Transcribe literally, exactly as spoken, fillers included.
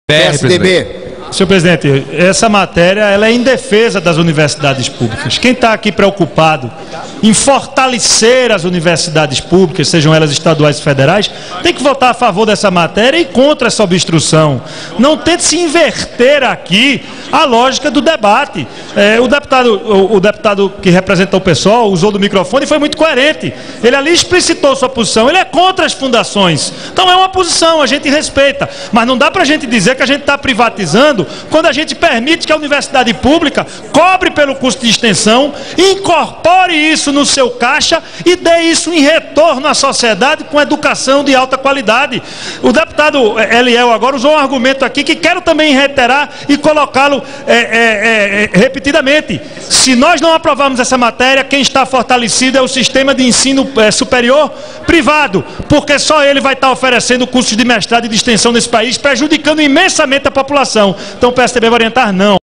P S D B. Senhor presidente, essa matéria ela é em defesa das universidades públicas. Quem está aqui preocupado em fortalecer as universidades públicas, sejam elas estaduais e federais, tem que votar a favor dessa matéria e contra essa obstrução. Não tente se inverter aqui a lógica do debate. É, o, deputado, o, o deputado que representou o pessoal usou do microfone e foi muito coerente. Ele ali explicitou sua posição. Ele é contra as fundações. Então é uma posição, a gente respeita. Mas não dá para a gente dizer que a gente está privatizando quando a gente permite que a universidade pública cobre pelo custo de extensão, incorpore isso no seu caixa e dê isso em retorno à sociedade com educação de alta qualidade. O deputado Eliel agora usou um argumento aqui que quero também reiterar e colocá-lo é, é, é, repetidamente. Se nós não aprovarmos essa matéria, quem está fortalecido é o sistema de ensino é, superior privado, porque só ele vai estar oferecendo cursos de mestrado e de extensão nesse país, prejudicando imensamente a população. Então o P S D B vai orientar não.